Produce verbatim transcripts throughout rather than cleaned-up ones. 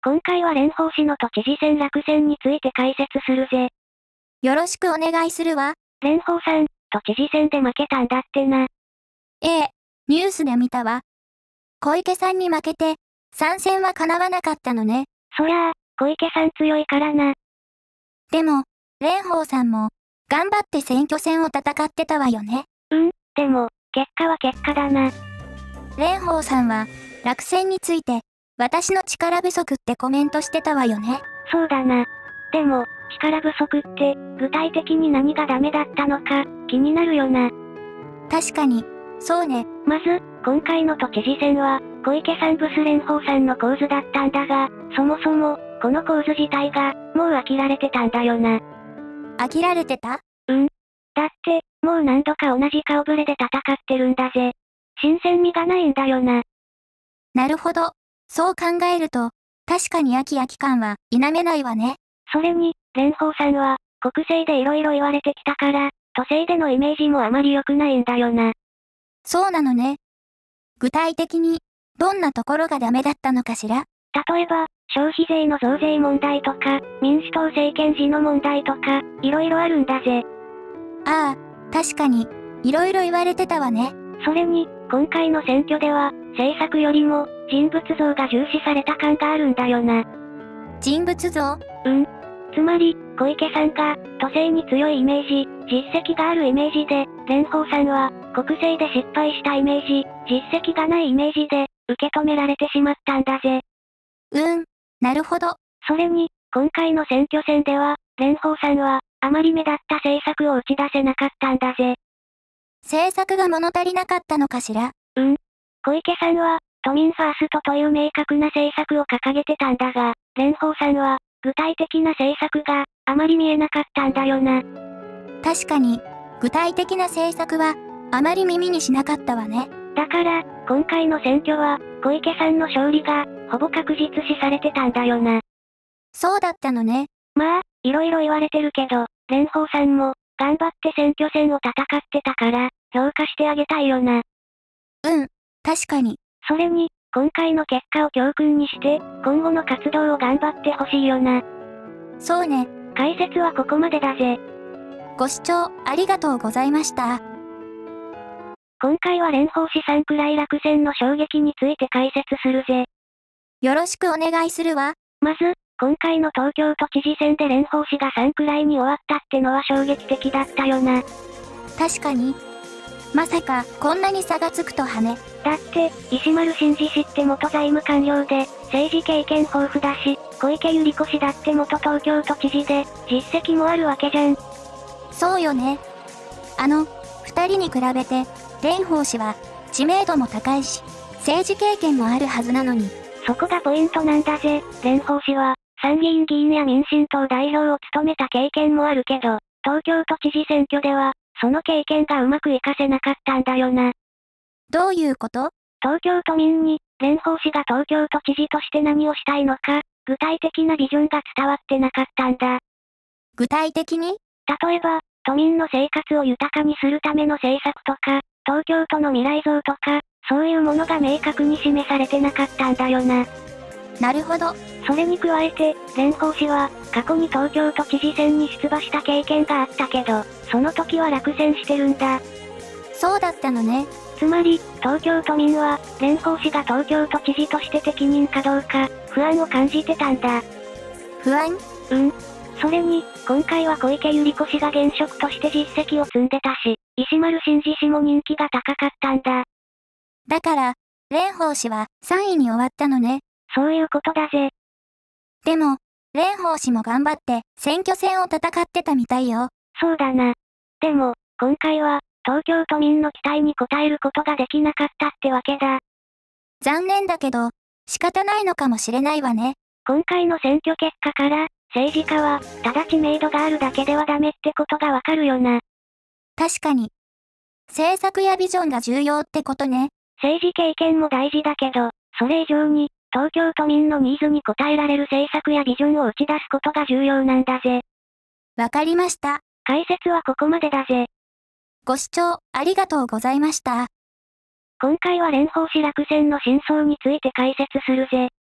今回は蓮舫市の都知事選落選について解説するぜ。 よろしくお願いするわ。 蓮舫さん、都知事選で負けたんだってな。 ええ、ニュースで見たわ。小池さんに負けて、参戦は叶わなかったのね。 そりゃあ、小池さん強いからな。 でも、蓮舫さんも、頑張って選挙戦を戦ってたわよね。 うん、でも、結果は結果だな。 蓮舫さんは、落選について、私の力不足ってコメントしてたわよね。 そうだな。でも、力不足って、具体的に何がダメだったのか、気になるよな。 確かに、そうね。 まず、今回の都知事選は、小池さんブス蓮舫さんの構図だったんだが、そもそも、この構図自体が、もう飽きられてたんだよな。 飽きられてた？ うん。だって、もう何度か同じ顔ぶれで戦ってるんだぜ。新鮮味がないんだよな。 なるほど。そう考えると、確かに飽き飽き感は否めないわね。 それに、蓮舫さんは、国政で色々言われてきたから、都政でのイメージもあまり良くないんだよな。 そうなのね。具体的に、どんなところがダメだったのかしら？ 例えば、消費税の増税問題とか、民主党政権時の問題とか、色々あるんだぜ。 ああ、確かに、色々言われてたわね。 それに、今回の選挙では、政策よりも、人物像が重視された感があるんだよな。 人物像？ うん。つまり、小池さんが、都政に強いイメージ、実績があるイメージで、蓮舫さんは、国政で失敗したイメージ、実績がないイメージで、受け止められてしまったんだぜ。 うーん、なるほど。 それに、今回の選挙戦では、蓮舫さんは、あまり目立った政策を打ち出せなかったんだぜ。 政策が物足りなかったのかしら？ うん。小池さんは、都民ファーストという明確な政策を掲げてたんだが、蓮舫さんは、具体的な政策が、あまり見えなかったんだよな。 確かに、具体的な政策は、あまり耳にしなかったわね。 だから、今回の選挙は、小池さんの勝利が、ほぼ確実視されてたんだよな。 そうだったのね。 まあ、いろいろ言われてるけど、蓮舫さんも、頑張って選挙戦を戦ってたから、評価してあげたいよな。 うん、確かに。 それに、今回の結果を教訓にして、今後の活動を頑張ってほしいよな。 そうね。 解説はここまでだぜ。 ご視聴ありがとうございました。 今回は蓮舫市さんくらい落選の衝撃について解説するぜ。 よろしくお願いするわ。 まず、今回の東京都知事選で蓮舫市がさんくらいに終わったってのは衝撃的だったよな。 確かに。まさか、こんなに差がつくとはね。 だって、石丸伸二氏って元財務官僚で、政治経験豊富だし、小池百合子氏だって元東京都知事で、実績もあるわけじゃん。 そうよね。あの、二人に比べて、蓮舫氏は、知名度も高いし、政治経験もあるはずなのに。 そこがポイントなんだぜ。蓮舫氏は、参議院議員や民進党代表を務めた経験もあるけど、東京都知事選挙では、その経験がうまく活かせなかったんだよな。 どういうこと？ 東京都民に、蓮舫氏が東京都知事として何をしたいのか、具体的なビジョンが伝わってなかったんだ。 具体的に？ 例えば、都民の生活を豊かにするための政策とか、東京都の未来像とか、そういうものが明確に示されてなかったんだよな。 なるほど。 それに加えて、蓮舫氏は、過去に東京都知事選に出馬した経験があったけど、その時は落選してるんだ。 そうだったのね。 つまり、東京都民は、蓮舫氏が東京都知事として適任かどうか、不安を感じてたんだ。 不安？ うん。それに、今回は小池百合子氏が現職として実績を積んでたし、石丸伸二氏も人気が高かったんだ。 だから、蓮舫氏はさんいに終わったのね。 そういうことだぜ。 でも、蓮舫氏も頑張って選挙戦を戦ってたみたいよ。 そうだな。でも、今回は、東京都民の期待に応えることができなかったってわけだ。 残念だけど、仕方ないのかもしれないわね。 今回の選挙結果から、政治家は、ただ知名度があるだけではダメってことがわかるよな。 確かに。政策やビジョンが重要ってことね。 政治経験も大事だけど、それ以上に、東京都民のニーズに応えられる政策やビジョンを打ち出すことが重要なんだぜ。 わかりました。 解説はここまでだぜ。 ご視聴ありがとうございました。 今回は蓮舫市落選の真相について解説するぜ。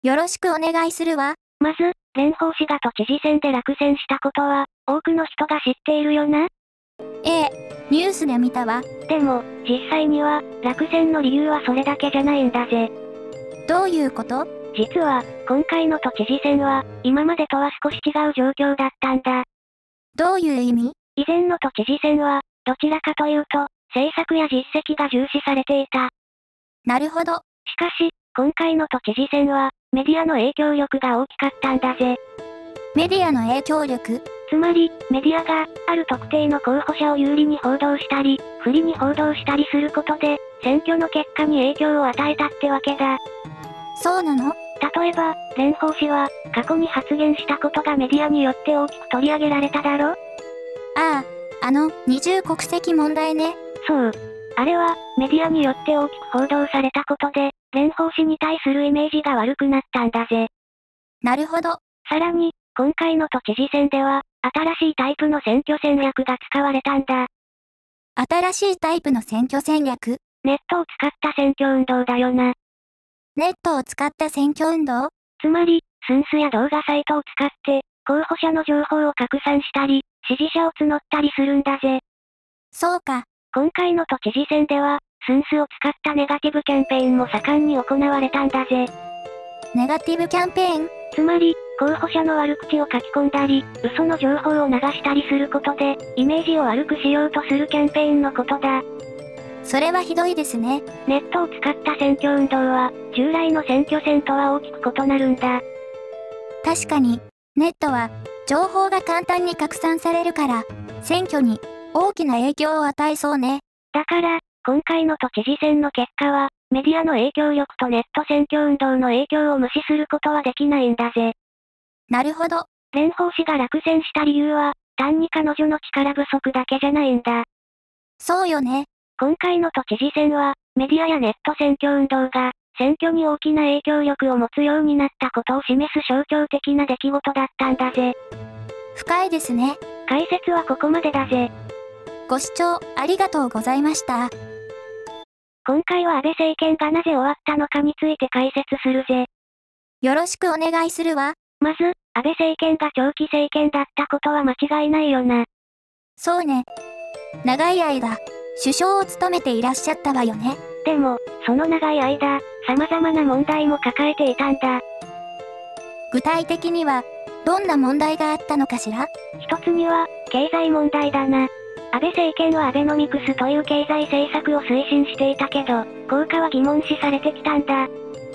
よろしくお願いするわ。 まず、蓮舫氏が都知事選で落選したことは、多くの人が知っているよな？ ええ、ニュースで見たわ。 でも、実際には、落選の理由はそれだけじゃないんだぜ。 どういうこと？ 実は、今回の都知事選は、今までとは少し違う状況だったんだ。 どういう意味？ 以前の都知事選は、どちらかというと、政策や実績が重視されていた。 なるほど。 しかし、今回の都知事選は、メディアの影響力が大きかったんだぜ。 メディアの影響力？ つまり、メディアが、ある特定の候補者を有利に報道したり、不利に報道したりすることで、選挙の結果に影響を与えたってわけだ。 そうなの？ 例えば、蓮舫氏は、過去に発言したことがメディアによって大きく取り上げられただろ？ ああ、あの、二重国籍問題ね。 そう。あれは、メディアによって大きく報道されたことで、蓮舫氏に対するイメージが悪くなったんだぜ。 なるほど。 さらに、今回の都知事選では、新しいタイプの選挙戦略が使われたんだ。 新しいタイプの選挙戦略？ ネットを使った選挙運動だよな。 ネットを使った選挙運動？ つまり、スンスや動画サイトを使って、候補者の情報を拡散したり、支持者を募ったりするんだぜ。 そうか。 今回の都知事選では、スンスを使ったネガティブキャンペーンも盛んに行われたんだぜ。 ネガティブキャンペーン？ つまり、候補者の悪口を書き込んだり、嘘の情報を流したりすることで、イメージを悪くしようとするキャンペーンのことだ。 それはひどいですね。 ネットを使った選挙運動は、従来の選挙戦とは大きく異なるんだ。 確かに、ネットは、情報が簡単に拡散されるから、選挙に大きな影響を与えそうね。 だから、今回の都知事選の結果は、メディアの影響力とネット選挙運動の影響を無視することはできないんだぜ。 なるほど。 蓮舫氏が落選した理由は、単に彼女の力不足だけじゃないんだ。 そうよね。 今回の都知事選は、メディアやネット選挙運動が、選挙に大きな影響力を持つようになったことを示す象徴的な出来事だったんだぜ。 深いですね。 解説はここまでだぜ。 ご視聴ありがとうございました。 今回は安倍政権がなぜ終わったのかについて解説するぜ。 よろしくお願いするわ。 まず、安倍政権が長期政権だったことは間違いないよな。 そうね。長い間、首相を務めていらっしゃったわよね。 でも、その長い間、様々な問題も抱えていたんだ。 具体的には、どんな問題があったのかしら？ 一つには、経済問題だな。安倍政権はアベノミクスという経済政策を推進していたけど、効果は疑問視されてきたんだ。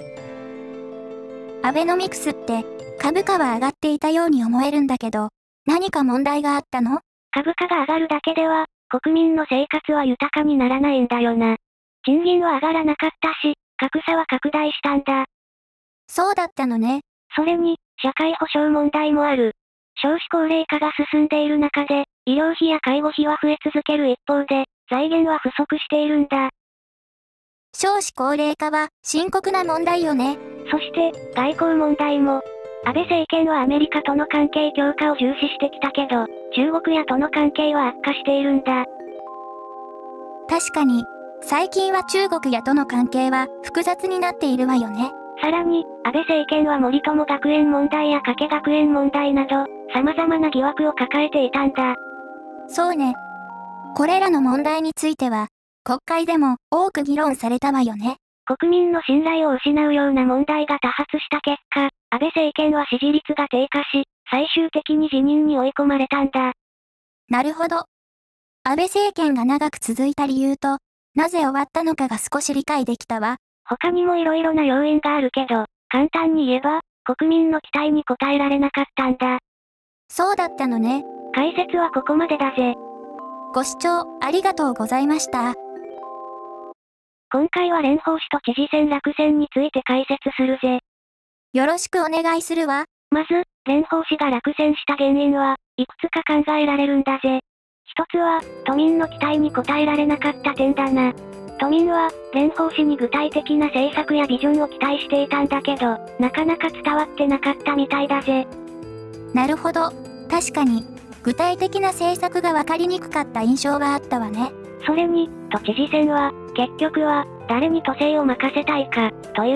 アベノミクスって、株価は上がっていたように思えるんだけど、何か問題があったの？ 株価が上がるだけでは、国民の生活は豊かにならないんだよな。賃金は上がらなかったし、格差は拡大したんだ。 そうだったのね。 それに、社会保障問題もある。少子高齢化が進んでいる中で、医療費や介護費は増え続ける一方で、財源は不足しているんだ。 少子高齢化は深刻な問題よね。 そして、外交問題も。安倍政権はアメリカとの関係強化を重視してきたけど、中国やとの関係は悪化しているんだ。 確かに、最近は中国やとの関係は複雑になっているわよね。 さらに、安倍政権は森友学園問題や加計学園問題など、様々な疑惑を抱えていたんだ。 そうね。これらの問題については、国会でも多く議論されたわよね。 国民の信頼を失うような問題が多発した結果、安倍政権は支持率が低下し、最終的に辞任に追い込まれたんだ。 なるほど。安倍政権が長く続いた理由と、なぜ終わったのかが少し理解できたわ。 他にも色々な要因があるけど、簡単に言えば、国民の期待に応えられなかったんだ。 そうだったのね。 解説はここまでだぜ。 ご視聴ありがとうございました。 今回は蓮舫氏と知事選落選について解説するぜ。 よろしくお願いするわ。 まず、蓮舫氏が落選した原因は、いくつか考えられるんだぜ。一つは、都民の期待に応えられなかった点だな。都民は、蓮舫氏に具体的な政策やビジョンを期待していたんだけど、なかなか伝わってなかったみたいだぜ。 なるほど。確かに、具体的な政策がわかりにくかった印象があったわね。 それに、都知事選は、結局は、誰に都政を任せたいか、という、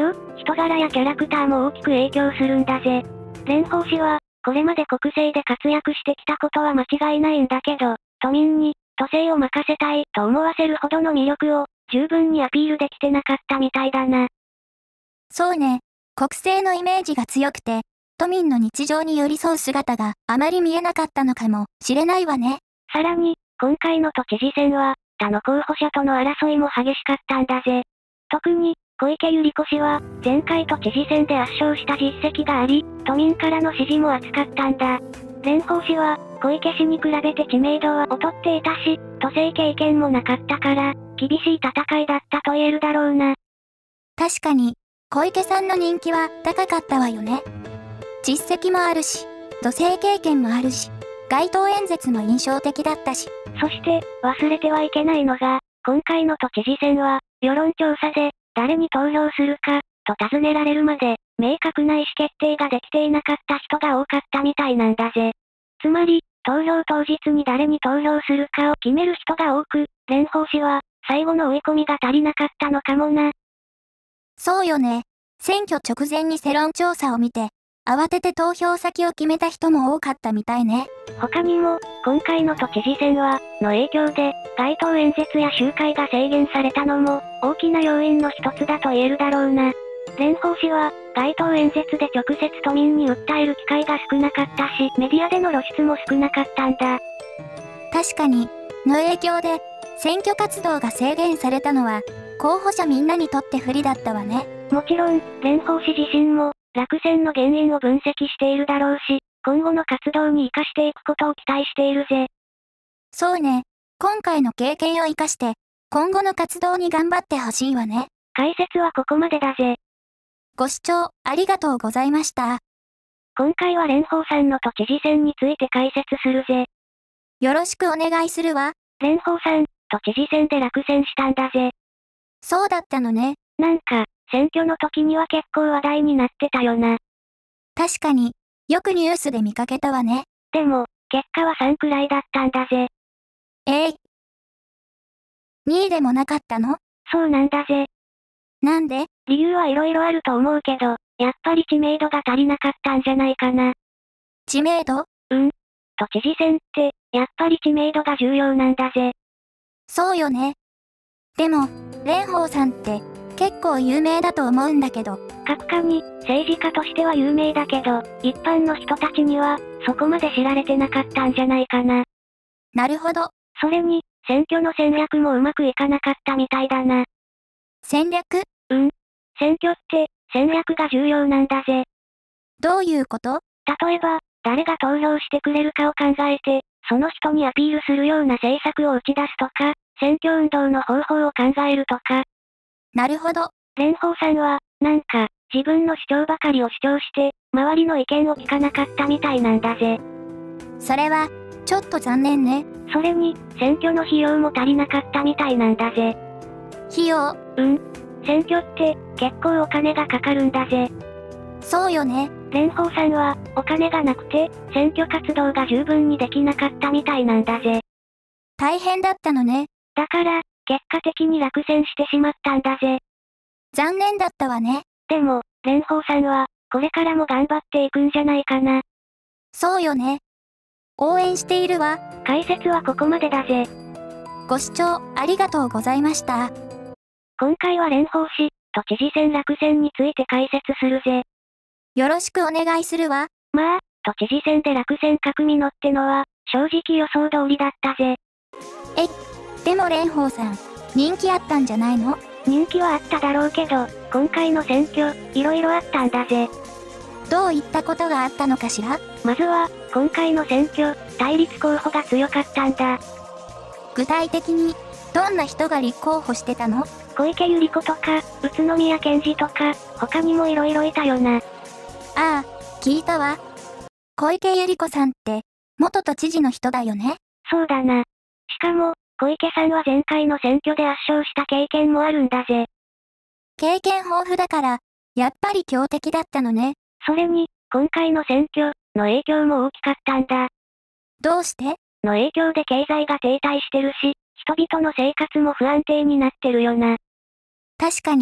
人柄やキャラクターも大きく影響するんだぜ。蓮舫氏は、これまで国政で活躍してきたことは間違いないんだけど、都民に、都政を任せたいと思わせるほどの魅力を、十分にアピールできてなかったみたいだな。 そうね。国政のイメージが強くて、都民の日常に寄り添う姿があまり見えなかったのかもしれないわね。 さらに、今回の都知事選は、他の候補者との争いも激しかったんだぜ。特に、小池百合子氏は、前回都知事選で圧勝した実績があり、都民からの支持も厚かったんだ。蓮舫氏は、小池氏に比べて知名度は劣っていたし、都政経験もなかったから、厳しい戦いだったと言えるだろうな。 確かに、小池さんの人気は高かったわよね。実績もあるし、都政経験もあるし、街頭演説も印象的だったし。 そして、忘れてはいけないのが、今回の都知事選は、世論調査で、誰に投票するか、と尋ねられるまで、明確な意思決定ができていなかった人が多かったみたいなんだぜ。つまり、投票当日に誰に投票するかを決める人が多く、蓮舫氏は、最後の追い込みが足りなかったのかもな。 そうよね。選挙直前に世論調査を見て、慌てて投票先を決めた人も多かったみたいね。 他にも、今回の都知事選は、の影響で、街頭演説や集会が制限されたのも、大きな要因の一つだと言えるだろうな。蓮舫氏は、街頭演説で直接都民に訴える機会が少なかったし、メディアでの露出も少なかったんだ。 確かに、の影響で、選挙活動が制限されたのは、候補者みんなにとって不利だったわね。 もちろん、蓮舫氏自身も、落選の原因を分析しているだろうし、今後の活動に活かしていくことを期待しているぜ。 そうね。今回の経験を活かして、今後の活動に頑張ってほしいわね。 解説はここまでだぜ。 ご視聴ありがとうございました。 今回は蓮舫さんの都知事選について解説するぜ。 よろしくお願いするわ。 蓮舫さん、都知事選で落選したんだぜ。 そうだったのね。 なんか、選挙の時には結構話題になってたよな。 確かに、よくニュースで見かけたわね。 でも、結果はさんくらいだったんだぜ。 ええ。にいでもなかったの？ そうなんだぜ。 なんで？ 理由はいろいろあると思うけど、やっぱり知名度が足りなかったんじゃないかな。 知名度？ うん。都知事選って、やっぱり知名度が重要なんだぜ。 そうよね。でも、蓮舫さんって、結構有名だと思うんだけど。 閣下に、政治家としては有名だけど、一般の人たちには、そこまで知られてなかったんじゃないかな。 なるほど。 それに、選挙の戦略もうまくいかなかったみたいだな。 戦略？ うん。選挙って、戦略が重要なんだぜ。 どういうこと？ 例えば、誰が投票してくれるかを考えて、その人にアピールするような政策を打ち出すとか、選挙運動の方法を考えるとか。 なるほど。 蓮舫さんは、なんか、自分の主張ばかりを主張して、周りの意見を聞かなかったみたいなんだぜ。 それは、ちょっと残念ね。 それに、選挙の費用も足りなかったみたいなんだぜ。 費用？ うん。選挙って、結構お金がかかるんだぜ。 そうよね。 蓮舫さんは、お金がなくて、選挙活動が十分にできなかったみたいなんだぜ。 大変だったのね。 だから、結果的に落選してしまったんだぜ。 残念だったわね。 でも、蓮舫さんは、これからも頑張っていくんじゃないかな。 そうよね。応援しているわ。 解説はここまでだぜ。 ご視聴ありがとうございました。 今回は蓮舫氏、都知事選落選について解説するぜ。 よろしくお願いするわ。 まあ、都知事選で落選確実のってのは、正直予想通りだったぜ。 え、でも蓮舫さん、人気あったんじゃないの？ 人気はあっただろうけど、今回の選挙、いろいろあったんだぜ。 どういったことがあったのかしら？ まずは、今回の選挙、対立候補が強かったんだ。 具体的に、どんな人が立候補してたの？ 小池百合子とか、宇都宮健児とか、他にもいろいろいたよな。 ああ、聞いたわ。小池百合子さんって、元都知事の人だよね。 そうだな。しかも、小池さんは前回の選挙で圧勝した経験もあるんだぜ。 経験豊富だから、やっぱり強敵だったのね。 それに、今回の選挙の影響も大きかったんだ。 どうして？ の影響で経済が停滞してるし、人々の生活も不安定になってるよな。 確かに、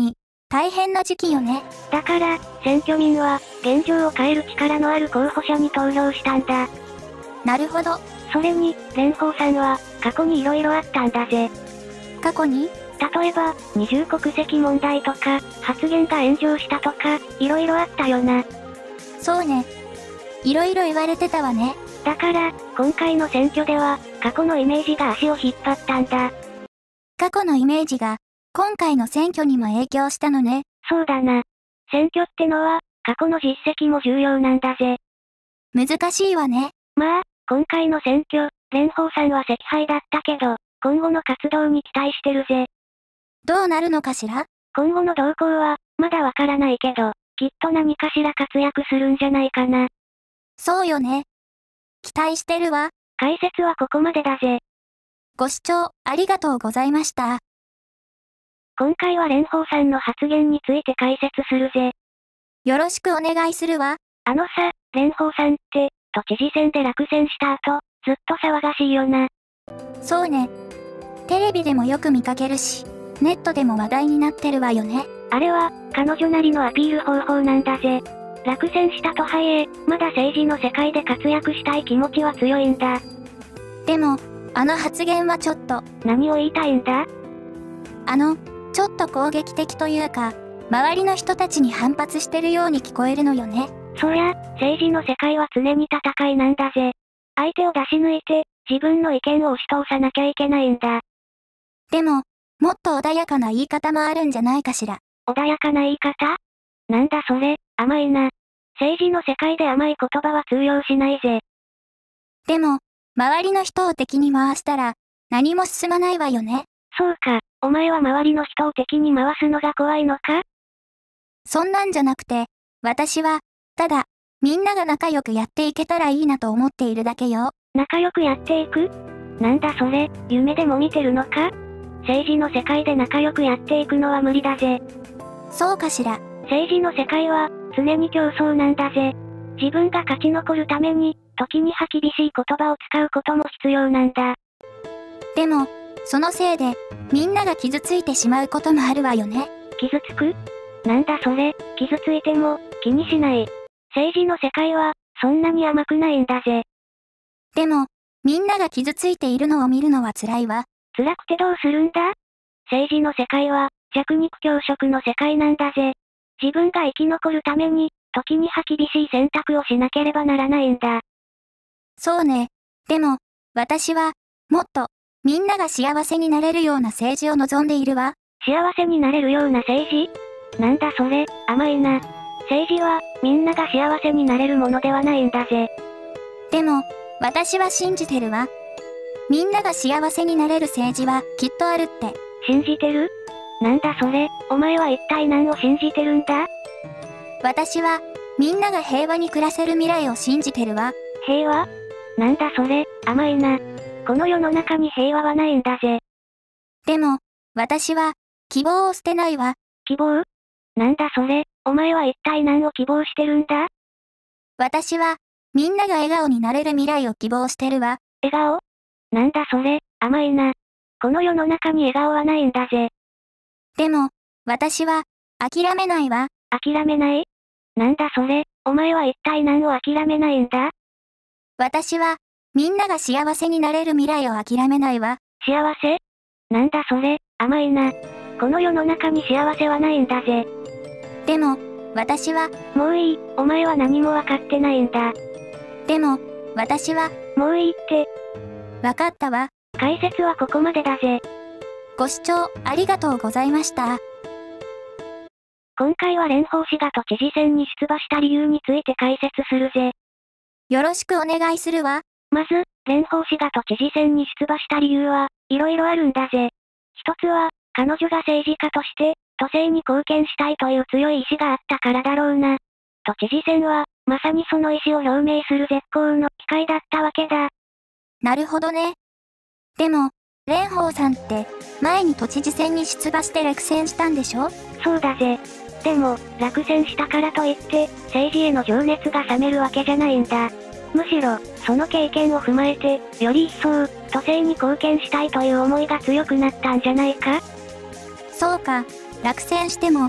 大変な時期よね。 だから、選挙民は、現状を変える力のある候補者に投票したんだ。 なるほど。 それに、蓮舫さんは、過去に色々あったんだぜ。 過去に？ 例えば、二重国籍問題とか、発言が炎上したとか、色々あったよな。 そうね。色々言われてたわね。 だから、今回の選挙では、過去のイメージが足を引っ張ったんだ。 過去のイメージが、今回の選挙にも影響したのね。 そうだな。選挙ってのは、過去の実績も重要なんだぜ。 難しいわね。 まあ、今回の選挙、蓮舫さんは惜敗だったけど、今後の活動に期待してるぜ。 どうなるのかしら？ 今後の動向は、まだわからないけど、きっと何かしら活躍するんじゃないかな。 そうよね。期待してるわ。 解説はここまでだぜ。 ご視聴ありがとうございました。 今回は蓮舫さんの発言について解説するぜ。 よろしくお願いするわ。 あのさ、蓮舫さんって、都知事選で落選した後、ずっと騒がしいよな。 そうね。テレビでもよく見かけるし、ネットでも話題になってるわよね。 あれは、彼女なりのアピール方法なんだぜ。落選したとはいえ、まだ政治の世界で活躍したい気持ちは強いんだ。 でも、あの発言はちょっと。 何を言いたいんだ？ あの、ちょっと攻撃的というか、周りの人たちに反発してるように聞こえるのよね。 そりゃ、政治の世界は常に戦いなんだぜ。相手を出し抜いて、自分の意見を押し通さなきゃいけないんだ。 でも、もっと穏やかな言い方もあるんじゃないかしら。 穏やかな言い方？なんだそれ、甘いな。政治の世界で甘い言葉は通用しないぜ。 でも、周りの人を敵に回したら、何も進まないわよね。 そうか、お前は周りの人を敵に回すのが怖いのか？ そんなんじゃなくて、私は、ただ、みんなが仲良くやっていけたらいいなと思っているだけよ。 仲良くやっていく？なんだそれ、夢でも見てるのか？政治の世界で仲良くやっていくのは無理だぜ。 そうかしら。 政治の世界は、常に競争なんだぜ。自分が勝ち残るために、時には厳しい言葉を使うことも必要なんだ。 でも、そのせいで、みんなが傷ついてしまうこともあるわよね。 傷つく？なんだそれ、傷ついても、気にしない。政治の世界は、そんなに甘くないんだぜ。 でも、みんなが傷ついているのを見るのは辛いわ。 辛くてどうするんだ？政治の世界は、弱肉強食の世界なんだぜ。自分が生き残るために、時には厳しい選択をしなければならないんだ。 そうね。でも、私は、もっと、みんなが幸せになれるような政治を望んでいるわ。 幸せになれるような政治？なんだそれ、甘いな。政治は、みんなが幸せになれるものではないんだぜ。 でも、私は信じてるわ。みんなが幸せになれる政治は、きっとあるって。 信じてる？なんだそれ、お前は一体何を信じてるんだ？ 私は、みんなが平和に暮らせる未来を信じてるわ。 平和？なんだそれ、甘いな。この世の中に平和はないんだぜ。 でも、私は、希望を捨てないわ。 希望？なんだそれ、お前は一体何を希望してるんだ？ 私は、みんなが笑顔になれる未来を希望してるわ。 笑顔？なんだそれ、甘いな。この世の中に笑顔はないんだぜ。 でも、私は、諦めないわ。 諦めない？なんだそれ、お前は一体何を諦めないんだ？ 私は、みんなが幸せになれる未来を諦めないわ。 幸せ？なんだそれ、甘いな。この世の中に幸せはないんだぜ。 でも、私は、 もういい、お前は何もわかってないんだ。 でも、私は、 もういいって。 わかったわ。 解説はここまでだぜ。 ご視聴ありがとうございました。 今回は蓮舫氏が都知事選に出馬した理由について解説するぜ。 よろしくお願いするわ。 まず、蓮舫氏が都知事選に出馬した理由は、いろいろあるんだぜ。一つは、彼女が政治家として、都政に貢献したいという強い意志があったからだろうな。都知事選は、まさにその意思を表明する絶好の機会だったわけだ。 なるほどね。でも、蓮舫さんって、前に都知事選に出馬して落選したんでしょ？ そうだぜ。でも、落選したからといって、政治への情熱が冷めるわけじゃないんだ。むしろ、その経験を踏まえて、より一層、都政に貢献したいという思いが強くなったんじゃないか？ そうか、落選しても、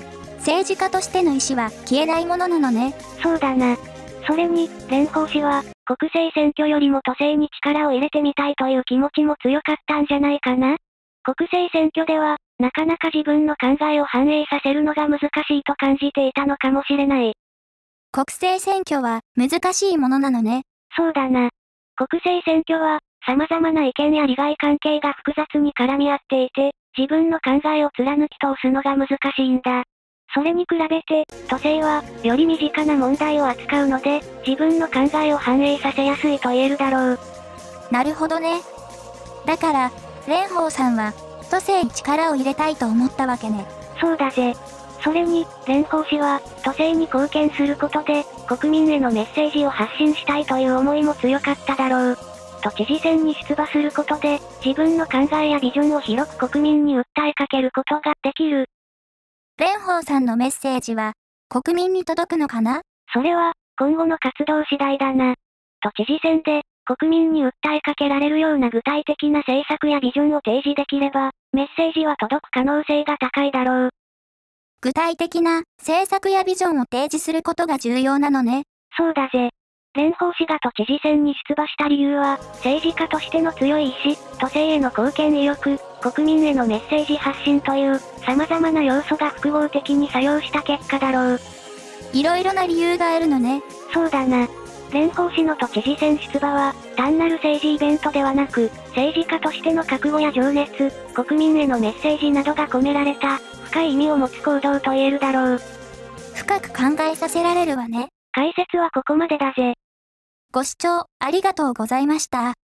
政治家としての意思は消えないものなのね。 そうだな。それに、蓮舫氏は、国政選挙よりも都政に力を入れてみたいという気持ちも強かったんじゃないかな。国政選挙では、なかなか自分の考えを反映させるのが難しいと感じていたのかもしれない。 国政選挙は難しいものなのね。 そうだな。国政選挙は、様々な意見や利害関係が複雑に絡み合っていて、自分の考えを貫き通すのが難しいんだ。それに比べて、都政は、より身近な問題を扱うので、自分の考えを反映させやすいと言えるだろう。 なるほどね。だから、蓮舫さんは、都政に力を入れたいと思ったわけね。 そうだぜ。それに、蓮舫氏は、都政に貢献することで、国民へのメッセージを発信したいという思いも強かっただろう。都知事選に出馬することで、自分の考えやビジョンを広く国民に訴えかけることができる。 蓮舫さんのメッセージは、国民に届くのかな？ それは、今後の活動次第だな。都知事選で、国民に訴えかけられるような具体的な政策やビジョンを提示できれば、メッセージは届く可能性が高いだろう。 具体的な政策やビジョンを提示することが重要なのね。 そうだぜ。蓮舫氏が都知事選に出馬した理由は、政治家としての強い意志、都政への貢献意欲、国民へのメッセージ発信という、様々な要素が複合的に作用した結果だろう。 いろいろな理由があるのね。 そうだな。蓮舫氏の都知事選出馬は、単なる政治イベントではなく、政治家としての覚悟や情熱、国民へのメッセージなどが込められた、深い意味を持つ行動と言えるだろう。 深く考えさせられるわね。 解説はここまでだぜ。 ご視聴ありがとうございました。